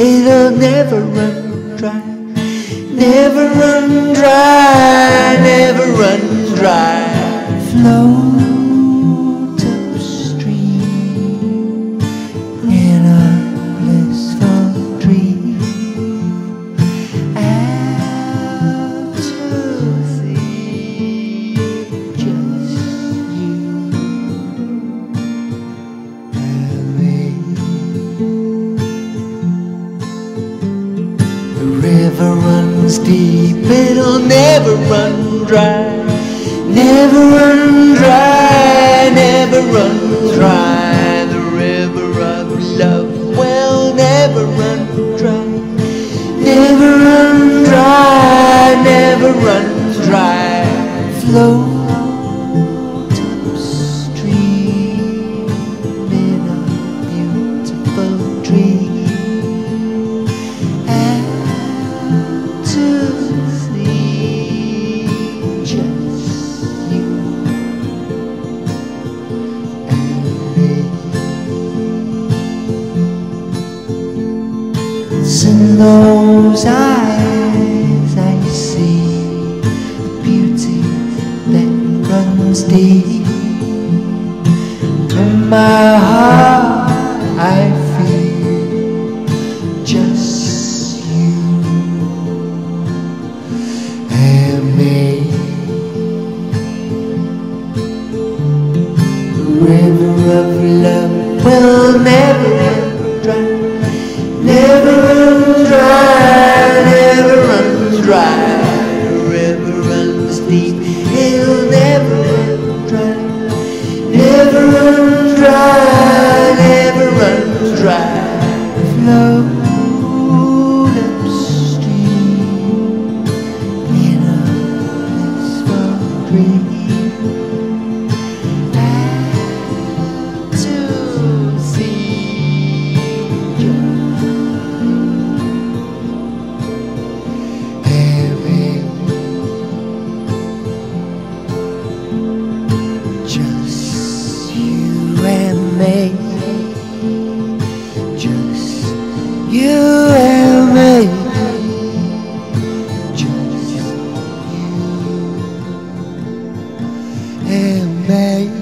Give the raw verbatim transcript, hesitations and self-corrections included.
it'll never run dry. Never run dry, never run dry. Float upstream in a blissful dream, out to sea, just you and me. The river runs deep, it'll never run dry. Never run dry, never run dry. The river of love will never run dry. Never run dry, never run dry. Float upstream in a beautiful dream, out to sea, just you and me. It's in those eyes I see beauty that runs deep. In my heart I feel just you and me. The river of love will never run dry. Never run dry, never run dry. The river runs deep, it'll never run dry. Never run dry, never run dry. Float upstream in a blissful dream, out to sea, just you and me, just you and me, just you and me.